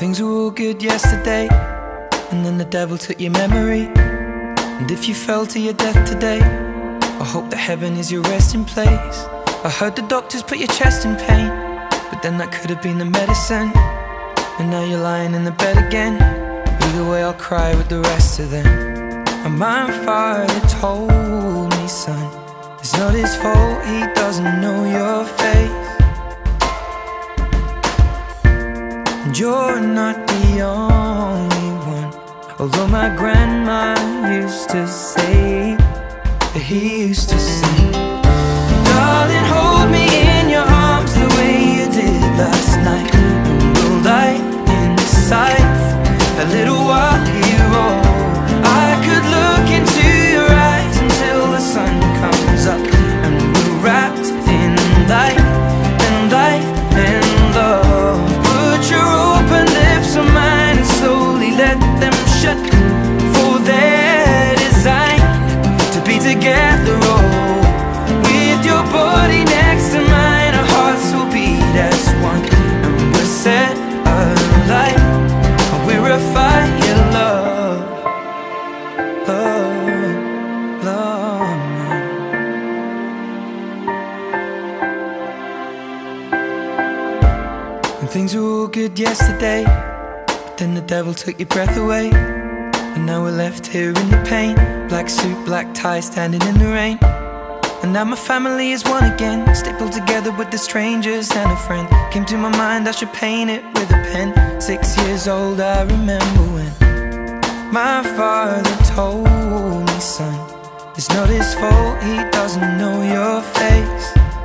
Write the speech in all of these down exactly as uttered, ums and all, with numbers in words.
Things were all good yesterday, and then the devil took your memory. And if you fell to your death today, I hope that heaven is your resting place. I heard the doctors put your chest in pain, but then that could have been the medicine. And now you're lying in the bed again. Either way I'll cry with the rest of them. And my father told me, son, it's not his fault, he doesn't know your face. And you're not the only one, although my grandma used to say that he used to sing. Darling, hold me in your arms the way you did last night, and we'll lie inside a little while here. Oh, I could look into your eyes until the sun comes up, and we're wrapped in light and light and love. Put your open lips on mine and slowly let them shut, for they're designed to be together. Oh, with your body next to mine, our hearts will beat as one, and we're set alight. We're a fire, love, love, love. And things were all good yesterday, but then the devil took your breath away. And now we're left here in the pain, black suit, black tie, standing in the rain. And now my family is one again, stapled together with the strangers and a friend. Came to my mind I should paint it with a pen. Six years old I remember when my father told me, son, it's not his fault, he doesn't know your face.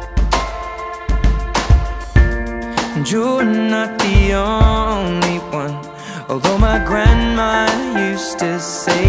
And you're not the only one, although my grandma used to say